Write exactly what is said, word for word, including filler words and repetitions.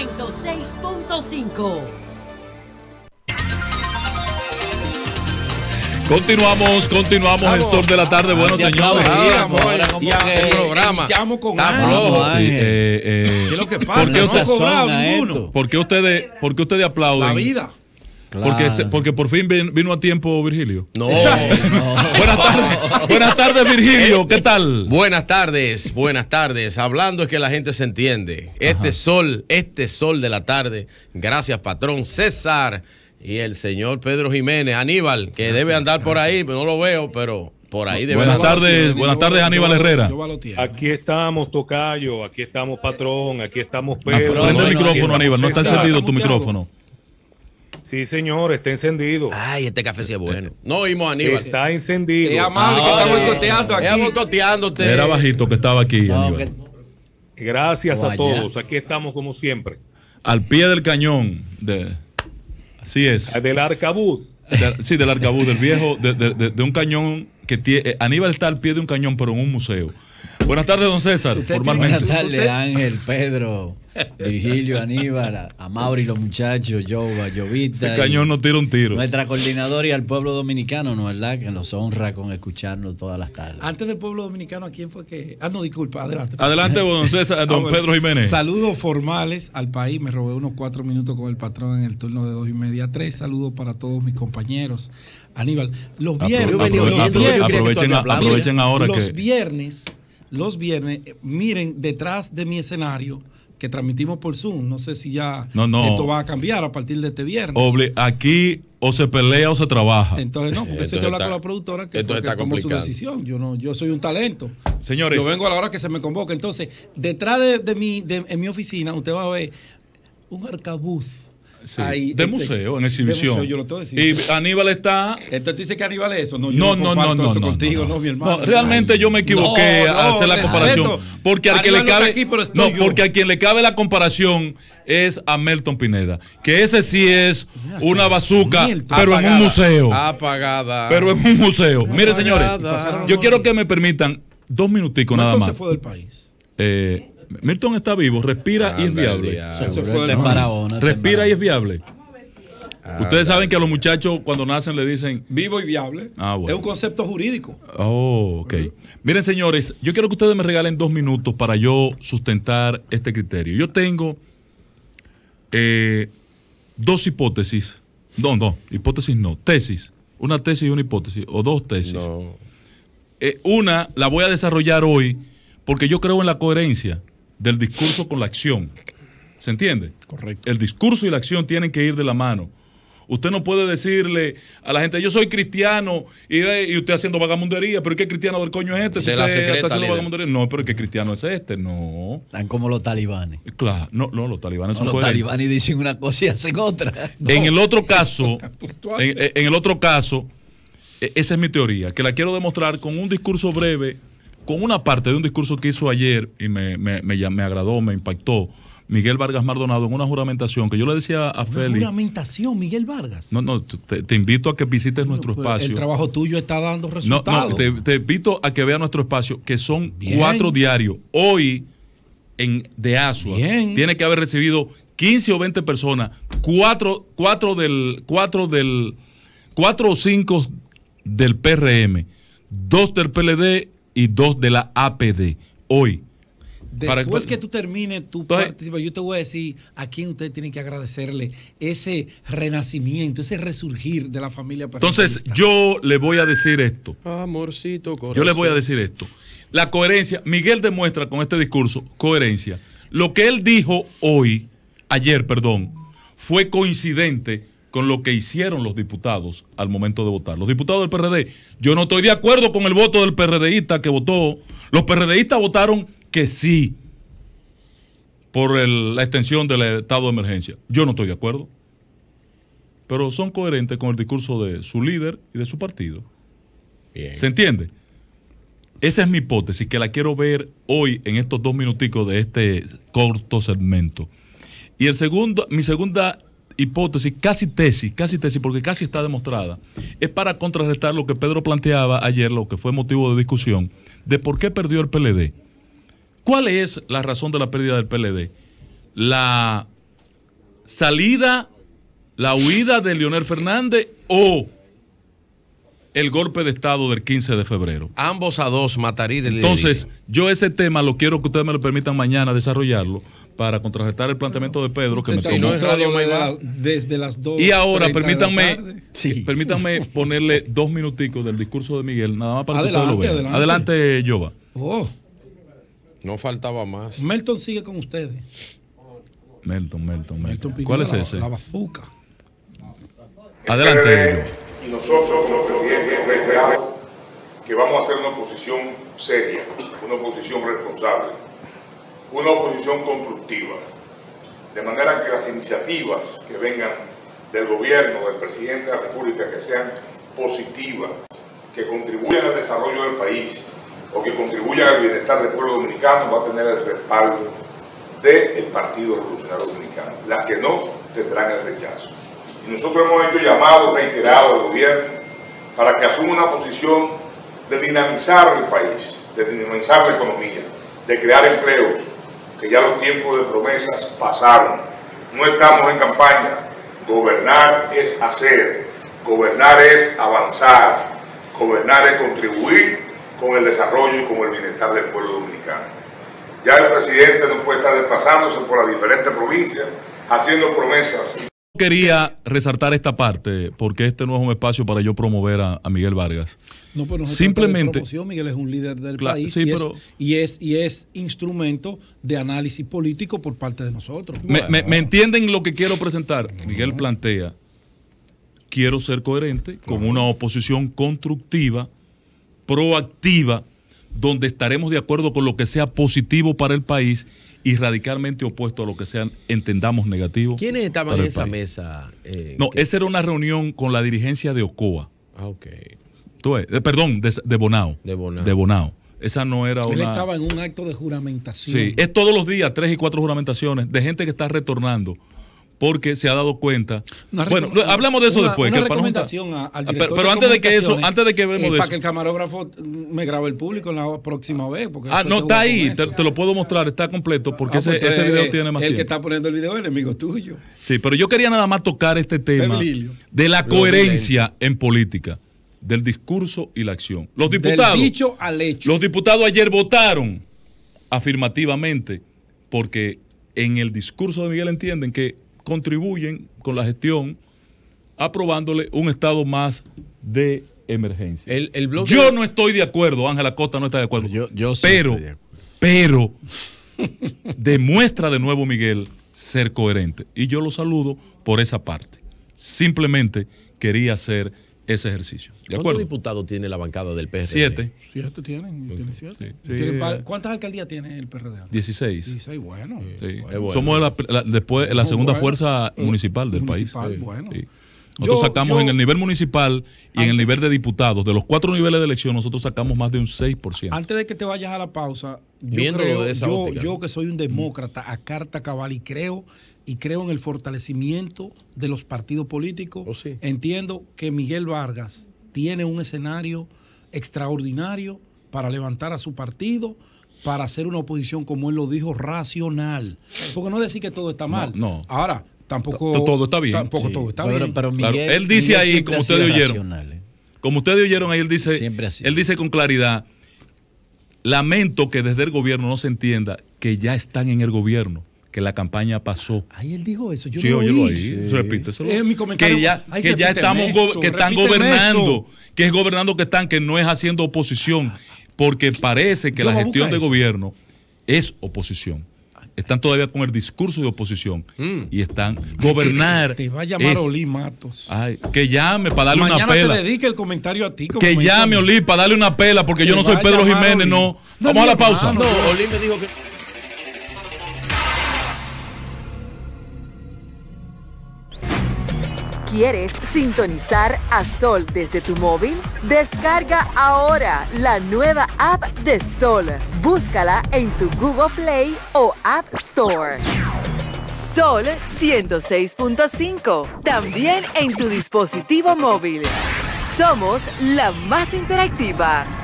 ciento seis punto cinco. Continuamos, continuamos en Sol de la Tarde. Bueno, señores. Y el programa. Iniciamos con Está flojo. Sí, eh, eh, ¿Qué es lo que pasa? ¿Por qué, No usted, cobramos ninguno. ¿por qué ustedes, por qué ustedes aplauden? La vida. Porque, se- porque por fin vin- vino a tiempo Virgilio. No. Buenas tardes, buenas tardes, Virgilio. ¿Qué tal? Buenas tardes, buenas tardes. Hablando es que la gente se entiende. Este Ajá. sol, este sol de la tarde. Gracias, patrón César y el señor Pedro Jiménez. Aníbal, que gracias, debe andar por ahí, pero no lo veo, pero por ahí debe Buenas andar. tardes, buenas tardes, Aníbal Herrera. Aquí estamos, Tocayo, aquí estamos, patrón, aquí estamos, Pedro. Ah, prende el Aquí micrófono, estamos, Aníbal. No está César. encendido tu micrófono. Sí, señor, está encendido. Ay, este café sí es bueno. No oímos a Aníbal. Está encendido. Es amable que está boicoteando aquí. Está boicoteándote. Era bajito que estaba aquí, No, Aníbal. Gracias O a allá. todos. Aquí estamos como siempre. Al pie del cañón. De, así es. Del arcabuz. De- sí, del arcabuz, del viejo, de, de- de- de un cañón que tiene. Aníbal está al pie de un cañón, pero en un museo. Buenas tardes, don César. Formalmente. Buenas tardes, Ángel, Pedro, Virgilio, Aníbal, a, a Mauri, los muchachos, Jova, Jovita. Ese cañón no tira un tiro. Nuestra coordinadora y al pueblo dominicano, ¿no es verdad? Que nos honra con escucharnos todas las tardes. Antes del pueblo dominicano, ¿a quién fue que...? Ah, no, disculpa, adelante. Adelante, don César, don Ah, bueno. Pedro Jiménez. Saludos formales al país. Me robé unos cuatro minutos con el patrón en el turno de dos y media a tres. Saludos para todos mis compañeros. Aníbal, los Apro- viernes... aprove- los aprove- viernes- aprovechen, aprovechen ahora los que. viernes, los viernes, eh, miren, detrás de mi escenario que transmitimos por Zoom, no sé si ya No, no. esto va a cambiar a partir de este viernes. Obli- aquí o se pelea o se trabaja. Entonces, no, porque eso hay que hablar con la productora que, fue que tomó su decisión. Yo no, yo soy un talento. Señores. Yo vengo a la hora que se me convoca. Entonces, detrás de, de mi, de- en mi oficina, usted va a ver un arcabuz. Sí, ahí, de este, museo, en de exhibición. museo, yo lo tengo diciendo. Y Aníbal está. Entonces tú dices que Aníbal es eso. No, yo No, no, no, no, comparto no, eso no, contigo, no, no, no. mi hermano. No, realmente yo me equivoqué No, no, a hacer la respeto. comparación. Porque al que le Aníbal no está cabe. aquí, pero estoy no, yo. porque a quien le cabe la comparación es a Melton Pineda. Que ese sí es una bazuca, Melton. pero en un Apagada, museo. Apagada. Pero en un museo. Mire, Apagada. señores, Pasaron yo los quiero que me permitan dos minuticos nada Milton más. se fue del país. Eh, Milton está vivo, respira y es Anda, viable. diablo. Se fue del Está en país. Barahona, está en Respira y es viable. Ah, Ustedes dale. saben que a los muchachos cuando nacen le dicen. Vivo y viable. Ah, bueno. Es un concepto jurídico. Oh, ok. Miren, señores, yo quiero que ustedes me regalen dos minutos para yo sustentar este criterio. Yo tengo eh, dos hipótesis. No, no, hipótesis no, tesis. Una tesis y una hipótesis, o dos tesis. No. Eh, una la voy a desarrollar hoy porque yo creo en la coherencia del discurso con la acción. ¿Se entiende? Correcto. El discurso y la acción tienen que ir de la mano. Usted no puede decirle a la gente, yo soy cristiano, y, y usted haciendo vagamundería, pero ¿qué cristiano del coño es este? Se Si la usted secreta, está haciendo líder. vagamundería. No, pero ¿qué cristiano es este? No. Están como los talibanes. Claro, no, no, los talibanes No, son los coherentes. talibanes dicen una cosa y hacen otra. En el otro caso, en, en el otro caso, e- esa es mi teoría, que la quiero demostrar con un discurso breve, con una parte de un discurso que hizo ayer y me, me, me, llam- me agradó, me impactó, Miguel Vargas Maldonado en una juramentación que yo le decía a Una Félix. juramentación, Miguel Vargas. No, no, te, te invito a que visites nuestro Pues, espacio. el trabajo tuyo está dando No, resultados. no, te, te invito a que veas nuestro espacio, que son Bien. cuatro diarios. Hoy, en de Asua, Bien. tiene que haber recibido quince o veinte personas, cuatro, cuatro del, cuatro del, cuatro o cinco del P R M, dos del P L D y dos de la A P D. Hoy. Después Para- que tú termines tu Entonces- participación, yo te voy a decir a quién ustedes tienen que agradecerle ese renacimiento, ese resurgir de la familia Entonces, perretista. yo le voy a decir esto. Amorcito, corazón. Yo les voy a decir esto. La coherencia, Miguel demuestra con este discurso coherencia. Lo que él dijo hoy, ayer, perdón, fue coincidente con lo que hicieron los diputados al momento de votar. Los diputados del P R D, yo no estoy de acuerdo con el voto del PRDista que votó. Los PRDistas votaron que sí por el- la extensión del estado de emergencia. Yo no estoy de acuerdo. Pero son coherentes con el discurso de su líder y de su partido. Bien. ¿Se entiende? Esa es mi hipótesis, que la quiero ver hoy en estos dos minuticos de este corto segmento. Y el segundo, mi segunda hipótesis, casi tesis, casi tesis, porque casi está demostrada, es para contrarrestar lo que Pedro planteaba ayer, lo que fue motivo de discusión, de por qué perdió el P L D. ¿Cuál es la razón de la pérdida del P L D? La salida, la huida de Leonel Fernández o el golpe de Estado del quince de febrero. Ambos a dos, matarir el Entonces, yo ese tema lo quiero que ustedes me lo permitan mañana desarrollarlo para contrarrestar el planteamiento de Pedro, que me Usted tomó. está mostrado desde, la- desde las dos. Y ahora, treinta de la permítanme, tarde. sí, permítanme ponerle dos minuticos del discurso de Miguel, nada más para que Adelante, ustedes lo vean. adelante. Adelante, Jova. Oh, No faltaba más. Melton sigue con ustedes. Melton, Melton, Melton. Melton ¿Cuál es Pinilla, ese? La, la bazuca. Adelante, Jova. Y nosotros, como presidente, reiteramos que vamos a hacer una oposición seria, una oposición responsable, una oposición constructiva, de manera que las iniciativas que vengan del gobierno, del presidente de la República, que sean positivas, que contribuyan al desarrollo del país o que contribuyan al bienestar del pueblo dominicano, va a tener el respaldo del Partido Revolucionario Dominicano. Las que no, tendrán el rechazo. Y nosotros hemos hecho llamados reiterados al gobierno para que asuma una posición de dinamizar el país, de dinamizar la economía, de crear empleos, que ya los tiempos de promesas pasaron. No estamos en campaña. Gobernar es hacer, gobernar es avanzar, gobernar es contribuir con el desarrollo y con el bienestar del pueblo dominicano. Ya el presidente no puede estar desplazándose por las diferentes provincias, haciendo promesas. Quería resaltar esta parte, porque este no es un espacio para yo promover a, a Miguel Vargas. No, pero no se Simplemente, trata de promoción. Miguel es un líder del Claro, país sí, y, pero- es, y, es, y es instrumento de análisis político por parte de nosotros. Me, Bueno, me- me entienden lo que quiero presentar? Miguel plantea, quiero ser coherente con una oposición constructiva, proactiva, donde estaremos de acuerdo con lo que sea positivo para el país y radicalmente opuesto a lo que sea, entendamos, negativo. ¿Quiénes estaban para en el esa país. mesa? Eh, No, que- esa era una reunión con la dirigencia de Ocoa. Ah, ok. Tú ves, eh, perdón, de, de Bonao. De Bonao. De Bonao. Esa no era él una... estaba en un acto de juramentación. Sí, es todos los días, tres y cuatro juramentaciones de gente que está retornando porque se ha dado cuenta. Una Bueno, recom- hablamos de eso una- después. Una que para no recomendación juntar- a- al Ah, director Pero, pero de antes de que eso, comunicaciones, antes de que vemos eh, de para eso. que el camarógrafo me grabe el público en la próxima vez. Porque Ah, eso no, te está juega ahí, con te, eso. te lo puedo mostrar, está completo, porque Ah, ese, pues, ese entonces, video eh, tiene más El que tiempo. está poniendo el video es enemigo tuyo. Sí, pero yo quería nada más tocar este tema Emilio. de la Lo coherencia en política, del discurso y la acción. Los diputados, Del dicho al hecho. los diputados ayer votaron afirmativamente porque en el discurso de Miguel entienden que contribuyen con la gestión aprobándole un estado más de emergencia. El, el bloque Yo de- no estoy de acuerdo, Ángela Costa no está de acuerdo. Yo- yo sí pero, estoy de acuerdo. pero demuestra de nuevo Miguel ser coherente. Y yo lo saludo por esa parte. Simplemente quería hacer ese ejercicio. ¿De ¿Cuántos acuerdo? diputados tiene la bancada del P R D? Siete, Siete tienen. tiene siete. Sí. Tienen Sí. pa- ¿Cuántas alcaldías tiene el P R D? dieciséis. dieciséis, bueno. Sí. bueno. Somos la, la- después la Muy segunda bueno. fuerza Mm, municipal del municipal, país. bueno. Sí. Nosotros Yo- sacamos yo- en el nivel municipal y en el Antes- nivel de diputados, de los cuatro niveles de elección, nosotros sacamos más de un seis por ciento. Antes de que te vayas a la pausa, yo, Viéndolo creo, de esa yo, óptica. yo que soy un demócrata a carta cabal y creo y creo en el fortalecimiento de los partidos políticos, Oh, sí. entiendo que Miguel Vargas tiene un escenario extraordinario para levantar a su partido, para hacer una oposición, como él lo dijo, racional. Porque no decir que todo está mal. no. Ahora, tampoco To- todo está bien. Tampoco Sí, todo está pero, bien. pero Claro, Miguel, él dice Miguel ahí, siempre como ha sido ustedes oyeron. racional, ¿eh? Como ustedes oyeron ahí, él dice, Siempre así. él dice con claridad, lamento que desde el gobierno no se entienda que ya están en el gobierno, que la campaña pasó. Ahí él dijo eso. Yo Sí, no lo óyelo oí. ahí, repíteselo. Es mi comentario. Que ya, Ay, que ya repíteme estamos, go- eso, que están repíteme gobernando, eso. que es gobernando que están, que no es haciendo oposición, porque parece que Yo la voy a gestión buscar de eso. gobierno es oposición. Están todavía con el discurso de oposición Mm. y están gobernar. Te va a llamar es- Oli Matos. Ay, que llame para darle Mañana una pela. te dedique el comentario a ti. como Que me llame hizo a mí. Oli para darle una pela, porque Te yo no soy va a Pedro llamar Jiménez, Oli. no. No, Vamos a la mi pausa. hermano. No, Oli me dijo que... ¿Quieres sintonizar a Sol desde tu móvil? Descarga ahora la nueva app de Sol. Búscala en tu Google Play o App Store. Sol ciento seis punto cinco. También en tu dispositivo móvil. Somos la más interactiva.